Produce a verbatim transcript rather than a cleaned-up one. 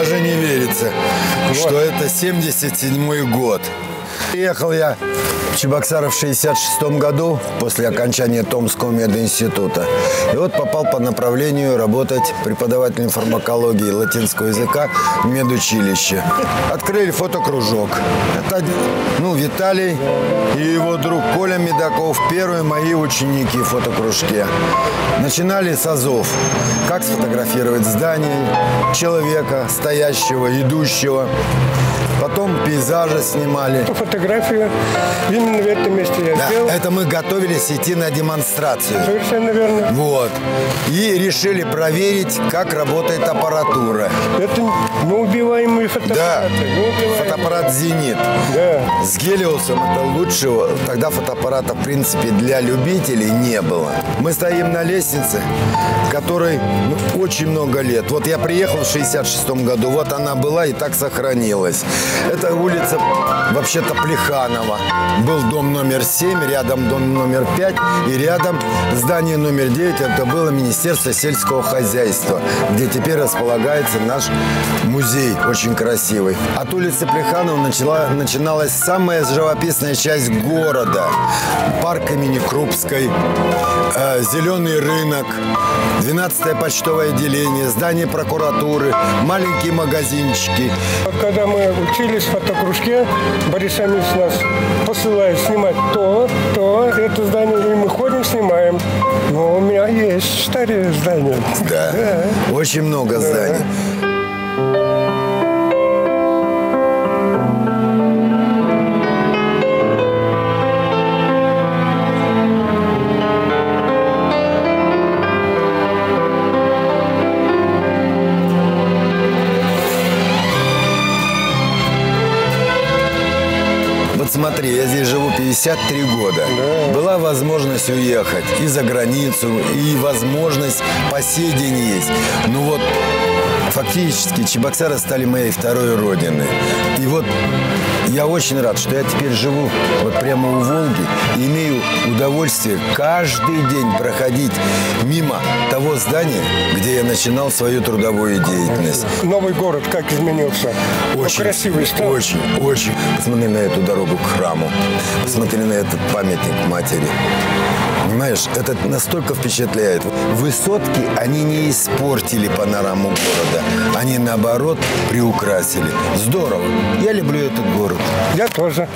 даже не верится, вот, что это семьдесят седьмой год. Приехал я в Чебоксары в шестьдесят шестом году, после окончания Томского мединститута. И вот попал по направлению работать преподавателем фармакологии и латинского языка в медучилище. Открыли фотокружок. Это, ну, Виталий и его друг Коля Медаков, первые мои ученики в фотокружке. Начинали с азов. Как сфотографировать здание, человека, стоящего, идущего. Потом пейзажи снимали. Фотографию именно в этом месте я да, сделал. Это мы готовились идти на демонстрацию. Совершенно верно. Вот. И решили проверить, как работает аппаратура. Это неубиваемый фотоаппарат. Да, неубиваемый. Фотоаппарат «Зенит». Да. С Гелиосом это лучшего. Тогда фотоаппарата, в принципе, для любителей не было. Мы стоим на лестнице, которой, ну, очень много лет. Вот я приехал в шестьдесят шестом году, вот она была и так сохранилась. Это улица, вообще-то, Плеханова. Был дом номер семь, рядом дом номер пять, и рядом здание номер девять. Это было Министерство сельского хозяйства, где теперь располагается наш музей, очень красивый. От улицы Плеханова начала, начиналась самая живописная часть города. Парк имени Крупской, э, Зеленый рынок, двенадцатое почтовое отделение, здание прокуратуры, маленькие магазинчики. Когда мы учились в фотокружке, Борис Амильевич нас посылает снимать то, то, это здание, и мы ходим, снимаем. Но у меня есть старые здания. Да, да. Очень много, да, зданий. Смотри, я здесь живу пятьдесят три года. Да. Была возможность уехать и за границу, и возможность по сей день есть. Ну вот, фактически, Чебоксары стали моей второй родиной. И вот я очень рад, что я теперь живу вот прямо у Волги и имею удовольствие каждый день проходить мимо того здания, где я начинал свою трудовую деятельность. Новый город как изменился? Очень, красивый стал? Очень, очень. Посмотри на эту дорогу к храму. Посмотри на этот памятник матери. Понимаешь, это настолько впечатляет. Высотки, они не испортили панораму города. Они, наоборот, приукрасили. Здорово. Я люблю этот город. Я тоже.